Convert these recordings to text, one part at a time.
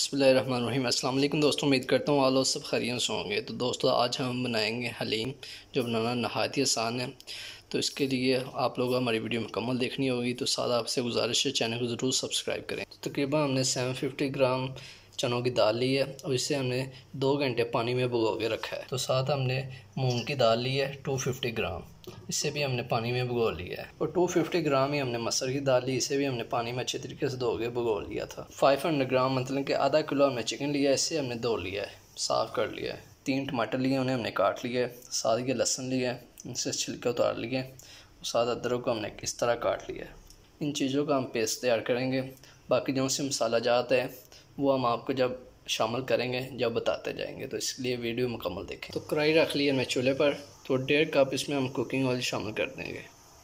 बिस्मिल्लाहिर्रहमानिर्रहीम। अस्सलाम वालेकुम दोस्तों, उम्मीद करता हूँ आप लोग सब खैरियत से होंगे। तो दोस्तों आज हम बनाएंगे हलीम, जो बनाना नहायत ही आसान है। तो इसके लिए आप लोग हमारी वीडियो मुकम्मल देखनी होगी। तो साथ आपसे गुजारिश है चैनल को ज़रूर सब्सक्राइब करें। तो तकरीबन हमने 750 ग्राम चनों की दाल ली है और इसे हमने 2 घंटे पानी में भिगो के रखा है। तो साथ हमने मूंग की दाल ली है 250 ग्राम, इसे भी हमने पानी में भिगो लिया है। और 250 ग्राम ही हमने मसूर की दाल ली, इसे भी हमने पानी में अच्छे तरीके से धो के भिगो लिया था। 500 ग्राम मतलब कि आधा किलो हमने चिकन लिया है, इसे हमने धो लिया है, साफ़ कर लिया है। 3 टमाटर लिए, उन्हें हमने काट लिया है। साथ ही लहसुन लिया है, इनसे छिलके उतार लिए। साथ अदरक को हमने इस तरह काट लिया है। इन चीज़ों का हम पेस्ट तैयार करेंगे। बाकी जो से मसाला जात है वो हम आपको जब शामिल करेंगे, जब बताते जाएंगे, तो इसलिए वीडियो मुकम्मल देखें। तो कढ़ाई रख ली है मैं चूल्हे पर। तो 1.5 कप इसमें हम कुकिंग ऑयल शामिल कर देंगे।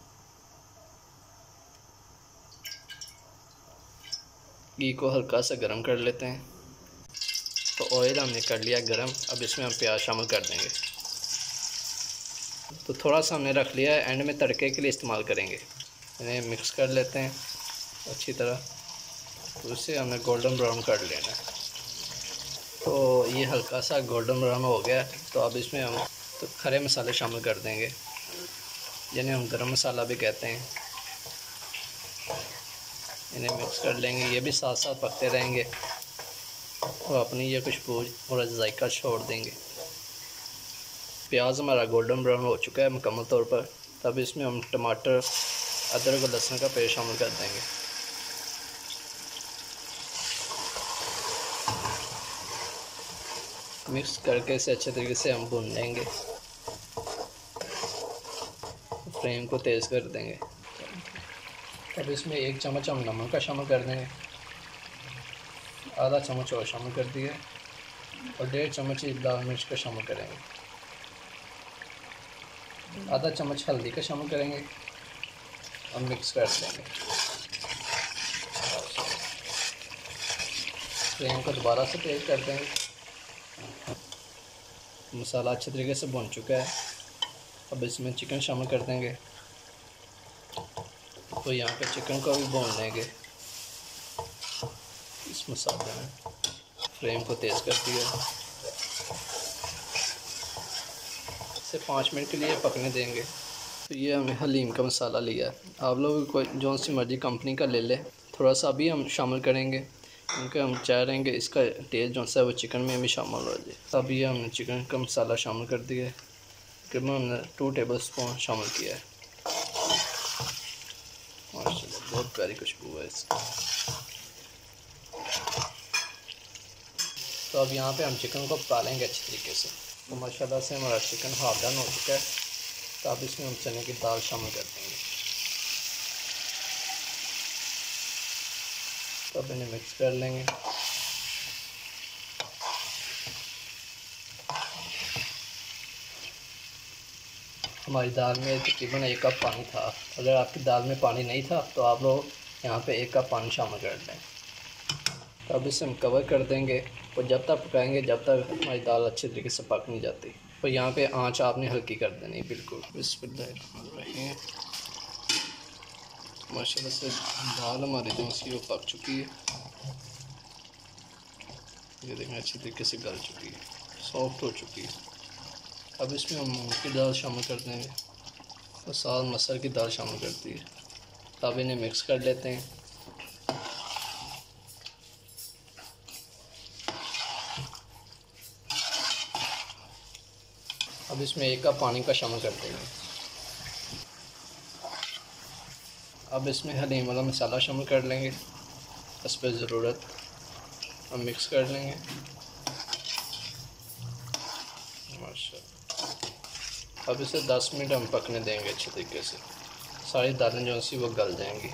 घी को हल्का सा गर्म कर लेते हैं। तो ऑयल हमने कर लिया गर्म, अब इसमें हम प्याज शामिल कर देंगे। तो थोड़ा सा हमने रख लिया है, एंड में तड़के के लिए इस्तेमाल करेंगे। इन्हें मिक्स कर लेते हैं अच्छी तरह। तो इसे हमने गोल्डन ब्राउन कर लेना है। तो ये हल्का सा गोल्डन ब्राउन हो गया। तो अब इसमें हम तो खड़े मसाले शामिल कर देंगे, जिन्हें हम गरम मसाला भी कहते हैं। इन्हें मिक्स कर लेंगे, ये भी साथ साथ पकते रहेंगे और अपनी ये खुशबू और जायका छोड़ देंगे। प्याज हमारा गोल्डन ब्राउन हो चुका है मुकम्मल तौर पर। तब इसमें हम टमाटर, अदरक और लहसुन का पेस्ट शामिल कर देंगे। मिक्स करके इसे अच्छे तरीके से हम भून लेंगे। फ्लेम को तेज़ कर देंगे। अब इसमें 1 चम्मच हम नमक का शामिल कर देंगे, आधा चम्मच और शामिल कर दिए, और 1.5 चम्मच लाल मिर्च का शामिल करेंगे। आधा चम्मच हल्दी का शामिल करेंगे और मिक्स कर देंगे। फ्लेम को दोबारा से तेज़ कर देंगे। मसाला अच्छे तरीके से भुन चुका है। अब इसमें चिकन शामिल कर देंगे। तो यहाँ पे चिकन को भी भून लेंगे इस मसाले में। फ्लेम को तेज़ कर दिया, इसे 5 मिनट के लिए पकने देंगे। तो ये हमने हलीम का मसाला लिया है, आप लोग कोई जो सी मर्ज़ी कंपनी का ले ले। थोड़ा सा भी हम शामिल करेंगे क्योंकि हम चाह रहे हैं कि इसका टेस्ट जो है वो चिकन में भी शामिल हो जाए। तब ये हमने चिकन का मसाला शामिल कर दिया है। तकरीबन हमने 2 टेबल स्पून शामिल किया है। माशाल्लाह बहुत प्यारी खुशबू है इसकी। तो अब यहाँ पे हम चिकन को पका लेंगे अच्छी तरीके से। तो माशाल्लाह से हमारा चिकन हाफ डन हो चुका है। तो अब इसमें हम चने की दाल शामिल कर देंगे। तो अब इन्हें मिक्स कर लेंगे। हमारी दाल में तकरीबन 1 कप पानी था। अगर आपकी दाल में पानी नहीं था तो आप लोग यहाँ पे 1 कप पानी शामिल कर दें। तो अब इसे हम कवर कर देंगे और जब तक पकाएंगे जब तक हमारी दाल अच्छे तरीके से पक नहीं जाती। तो यहाँ पे आंच आपने हल्की कर देनी बिल्कुल। बिस्मिल्लाह। माशाल्लाह से दाल हमारी जो सी वो पक चुकी है। ये देखें अच्छी तरीके से गल चुकी है, सॉफ्ट हो चुकी है। अब इसमें हम मूंग की दाल शामिल कर देंगे और साथ मसूर की दाल शामिल कर दी है। तब इन्हें मिक्स कर लेते हैं। अब इसमें 1 कप पानी का शामिल कर देंगे। अब इसमें हलीम वाला मसाला शामिल कर लेंगे इस पर ज़रूरत। हम मिक्स कर लेंगे। माशाल्लाह अब इसे 10 मिनट हम पकने देंगे अच्छे तरीके से। सारी दालें जो सी वो गल जाएंगी।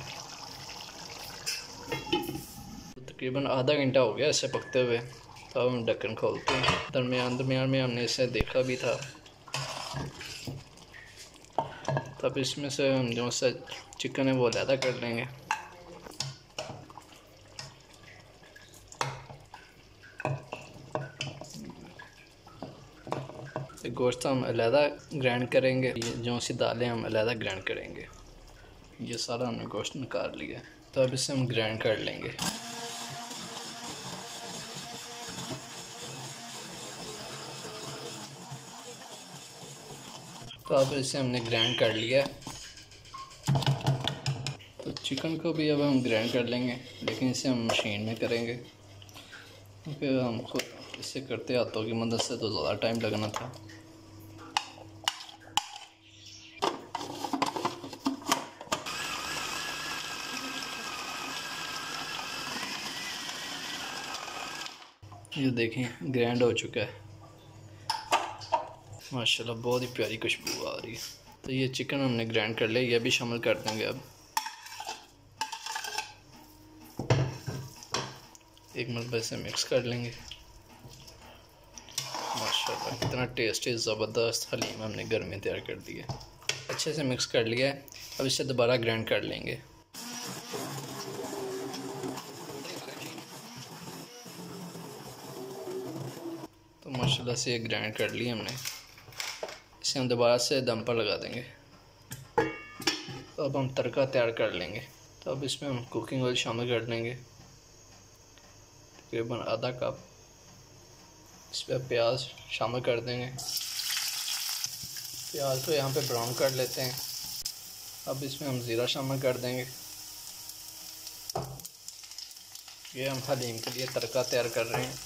तो तकरीबन आधा घंटा हो गया इसे पकते हुए। तो अब हम ढक्कन खोलते हैं। दरमियान में हमने इसे देखा भी था। तब इसमें से हम जो सा चिकन है वो अलहदा कर लेंगे। गोश्त हम अलहदा ग्राइंड करेंगे, ये जो सी दालें हम अलहदा ग्राइंड करेंगे। ये सारा हमने गोश्त निकाल लिया। तो अब इसे हम ग्राइंड कर लेंगे। तो अब इसे हमने ग्राइंड कर लिया है। तो चिकन को भी अब हम ग्राइंड कर लेंगे, लेकिन इसे हम मशीन में करेंगे क्योंकि हमको इसे करते हाथों की मदद से तो ज़्यादा टाइम लगना था। ये देखें ग्राइंड हो चुका है माशाल्लाह, बहुत ही प्यारी खुशबू आ रही है। तो ये चिकन हमने ग्राइंड कर लिया, ये भी शामिल कर देंगे। अब एक मरतबा इसे मिक्स कर लेंगे। माशाल्लाह कितना टेस्टी ज़बरदस्त हलीम हमने घर में तैयार कर दिया। अच्छे से मिक्स कर लिया है, अब इसे दोबारा ग्राइंड कर लेंगे। तो माशाल्लाह से ये ग्राइंड कर लिया हमने, इसे हम दोबारा से दम पर लगा देंगे। तो अब हम तड़का तैयार कर लेंगे। तो अब इसमें हम कुकिंग ऑयल शामिल कर लेंगे, तकरीबन आधा कप। इस पर प्याज शामिल कर देंगे। प्याज को यहाँ पे ब्राउन कर लेते हैं। अब इसमें हम ज़ीरा शामिल कर देंगे। ये हम हलीम के लिए तड़का तैयार कर रहे हैं।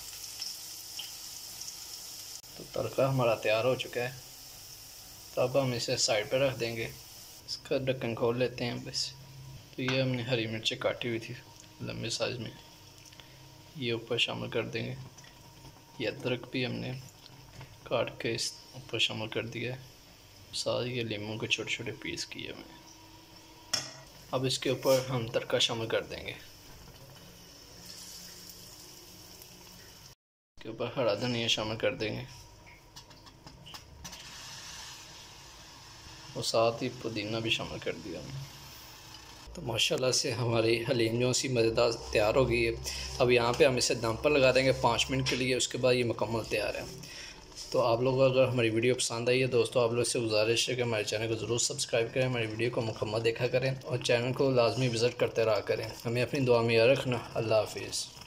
तो तड़का हमारा तैयार हो चुका है। तो अब हम इसे साइड पर रख देंगे। इसका ढक्कन खोल लेते हैं बस। तो ये हमने हरी मिर्चें काटी हुई थी लंबे साइज़ में, ये ऊपर शामिल कर देंगे। ये अदरक भी हमने काट के इस ऊपर शामिल कर दिया है। साथ ही ये लीमू के छोटे छोटे पीस किए हमने। अब इसके ऊपर हम तड़का शामिल कर देंगे। इसके ऊपर हरा धनिया शामिल कर देंगे और साथ ही पुदीना भी शामिल कर दिया हमने। तो माशाल्लाह से हमारी हलीम जो सी मज़ेदार तैयार हो गई है। अब यहाँ पे हम इसे दम पर लगा देंगे 5 मिनट के लिए, उसके बाद ये मुकम्मल तैयार है। तो आप लोग अगर हमारी वीडियो पसंद आई है दोस्तों, आप लोग से गुजारिश है कि हमारे चैनल को ज़रूर सब्सक्राइब करें, हमारी वीडियो को मुकम्मल देखा करें और चैनल को लाजमी विज़िट करते रहा करें। हमें अपनी दुआ में याद रखना। अल्लाह हाफिज़।